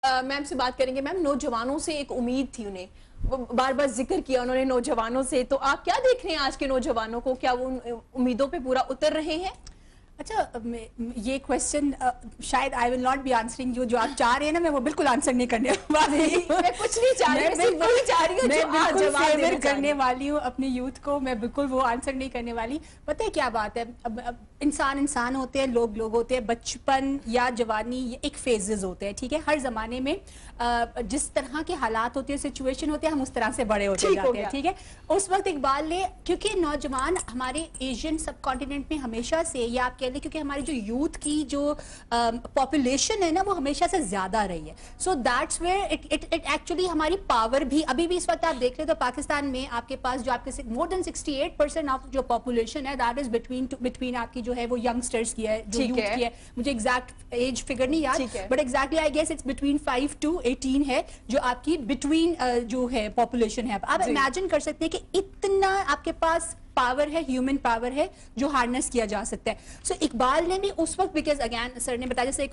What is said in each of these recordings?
میم سے بات کریں گے. میم نوجوانوں سے ایک امید تھی انہیں, بار بار ذکر کیا انہوں نے نوجوانوں سے, تو آپ کیا دیکھ رہے ہیں آج کے نوجوانوں کو, کیا وہ امیدوں پہ پورا اتر رہے ہیں؟ اچھا یہ کوشچن شاید I will not be answering جو آپ چاہ رہے ہیں نا, میں وہ بالکل آنسر نہیں کرنے والی. میں کچھ نہیں چاہ رہی, میں بالکل فیور کرنے والی ہوں اپنی یوتھ کو, میں بالکل وہ آنسر نہیں کرنے والی. پتہ ہے کیا بات ہے, اب انسان ہوتے ہیں, لوگ ہوتے ہیں, بچپن یا جوانی یہ ایک فیزز ہوتے ہیں, ٹھیک ہے. ہر زمانے میں جس طرح کے حالات ہوتے ہیں, سچویشن ہوتے ہیں, ہم اس طرح سے بڑے ہوتے جاتے ہیں, ٹھیک ہے. اس وقت اقبال نے, کیونکہ نوجوان ہمارے ایشین سب کانٹیننٹ میں ہمیشہ سے, یا آپ کہہ لیں کیونکہ ہماری جو یوتھ کی جو پاپولیشن ہے نا وہ ہمیشہ سے زیادہ رہی ہے, so that's where it actually ہماری پاور بھی ابھی بھی اس وقت آپ دیکھ لیں تو پاکستان میں آپ کے پاس جو آپ کے مور دین 68% آف جو پاپولیشن ہے دیٹ از بٹوین آپ کی جو ہے وہ ینگسٹرز کی ہے, جو یوتھ کی ہے. مجھے ایگزیکٹ ایج فگر نہیں یاد, but exactly I guess it's between 5 to 18 ہے جو آپ کی بٹوین جو ہے پاپولیشن ہے. آپ امیجن کر سکتے ہیں کہ اتنا آپ کے پاس پاور ہے, ہیومن پاور ہے جو ہارنس کیا جا سکتا ہے. سو اقبال نے بھی اس وقت, بیکاز اگین سر نے بتایا جیسے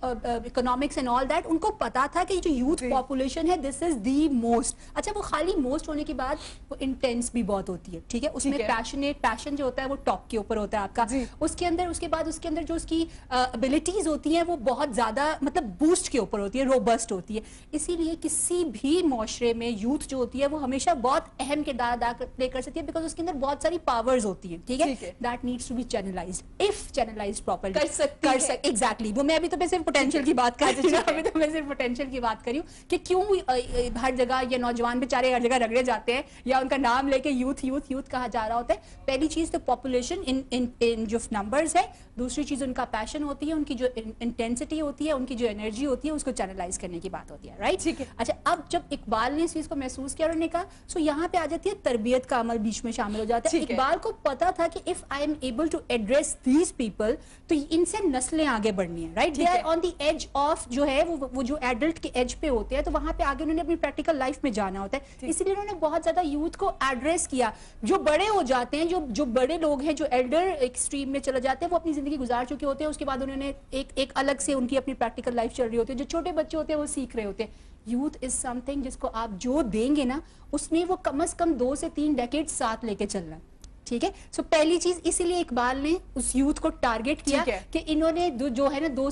اکنامکس اینڈ آل دیٹ, ان کو پتا تھا کہ جو یوتھ پاپولیشن ہے دس از دی موسٹ. اچھا وہ خالی موسٹ ہونے کے بعد وہ انٹینس بھی بہت ہوتی ہے, ٹھیک ہے. اس میں پیشن جو ہوتا ہے وہ ٹاپ کے اوپر ہوتا ہے آپ کا. اس کے اندر اس کے بعد اس کے اندر جو اس کی ابیلٹیز ہوتی ہیں وہ بہت زیادہ مطلب بوسٹ کے اوپر ہوتی ہے, روبسٹ ہوتی ہے. اسی لیے کسی بھی معاشرے میں یوتھ جو ہوتی ہے وہ ہمیشہ بہت اہم کردار ادا پلے کر سکتی ہے, بیکاز اس کے اندر بہت ساری پاورز ہوتی ہیں, ٹھیک ہے. That needs to be channelized if channelized properly کر سکتی ہے. ایگزیکٹلی وہ میں ابھی تو میں صرف پوٹینشیل کی بات کر رہی ہوں, ابھی تو میں صرف پوٹینشیل کی بات کری ہوں کہ کیوں ہر جگہ یہ نوجوان بیچارے ہر جگہ رگڑے جاتے ہیں یا ان کا نام لے کے یوتھ یوتھ یوتھ کہا جا رہا ہوتا ہے. پہلی چیز تو پاپولیشن ان جو نمبرز ہے, دوسری چیز ان کا پیشن ہوتی ہے, ان کی جو انٹینسٹی ہوتی ہے, ان کی جو انرجی ہوتی ہے, اس کو چینلائز کرنے کی بات ہوتی ہے, رائٹ. ٹھیک ہے. اچھا اب جب اقبال نے اس چیز کو محسوس کیا اور انہوں نے کہا, سو یہاں پہ آ جاتی ہے تربیت کا عمل بیچ میں شامل ہو جاتا ہے. اقبال کو پتا تھا کہ if I am able to address these people تو ان سے نسلیں آگے بڑھنی ہیں, right. they are on the edge of جو ہے وہ جو ایڈلٹ کے ایج پہ ہوتے ہیں, تو وہاں پہ آگے انہوں نے اپنی پریکٹیکل لائف میں جانا ہوتا ہے. اسی لیے انہوں نے بہت زیادہ یوتھ کو ایڈریس کیا. جو بڑے ہو جاتے ہیں, جو بڑے لوگ ہیں, جو ایلڈر ایکسٹریم میں چلے جاتے ہیں, وہ اپنی زندگی گزار چکے ہوتے ہیں, اس کے بعد انہوں نے ایک الگ سے ان کی اپنی پریکٹیکل لائف چل رہی ہوتی ہے. جو چھوٹے بچے ہوتے ہیں وہ سیکھ رہے ہوتے ہیں. یوتھ از سم تھنگ جس کو آپ جو دیں گے نا اس میں وہ کم از کم 2 سے 3 ڈیکیڈ ساتھ لے کے چلنا ہے, ٹھیک ہے. سو پہلی چیز اسی لیے اقبال نے اس یوتھ کو ٹارگٹ کیا کہ انہوں نے جو ہے نا 2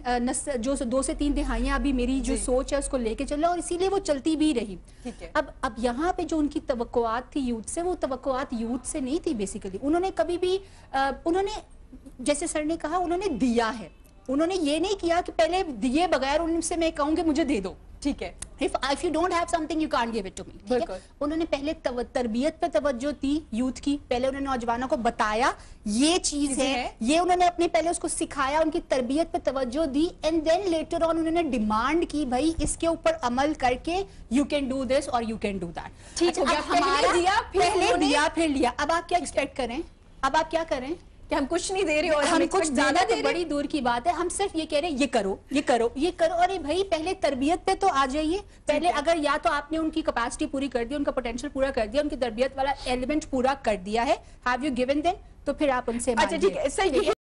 سے 3 دہائیاں ابھی میری جو سوچ ہے اس کو لے کے چلا, اور اسی لیے وہ چلتی بھی رہی. اب یہاں پہ جو ان کی توقعات تھی یوتھ سے, وہ توقعات یوتھ سے نہیں تھی بیسیکلی. انہوں نے کبھی بھی انہوں نے جیسے سر نے کہا انہوں نے دیا ہے, انہوں نے یہ نہیں کیا کہ پہلے دیے بغیر ان سے میں کہوں کہ مجھے دے دو, ٹھیک ہے. if you don't have something you can't give it to me. بالکل. انہوں نے پہلے تربیت پہ توجہ دی یوتھ کی, پہلے انہوں نے نوجوانوں کو بتایا یہ چیز ہے, یہ انہوں نے اپنے پہلے اس کو سکھایا, ان کی تربیت پہ توجہ دی, اینڈ دین لیٹر آن انہوں نے ڈیمانڈ کی بھائی اس کے اوپر عمل کر کے you can do this or you can do that. ٹھیک ہے. پہلے دیا پھر لیا. اب آپ کیا ایکسپیکٹ کریں, اب آپ کیا کریں کہ ہم کچھ نہیں دے رہے اور ہم کچھ زیادہ تو بڑی دور کی بات ہے. ہم صرف یہ کہہ رہے ہیں یہ کرو یہ کرو یہ کرو. ارے بھائی پہلے تربیت پہ تو آ جائیے. پہلے اگر یا تو آپ نے ان کی کیپیسٹی پوری کر دی, ان کا پوٹینشیل پورا کر دیا, ان کی تربیت والا ایلیمنٹ پورا کر دیا ہے, ہیو یو گیون دیم, تو پھر آپ ان سے. اچھا ٹھیک ہے.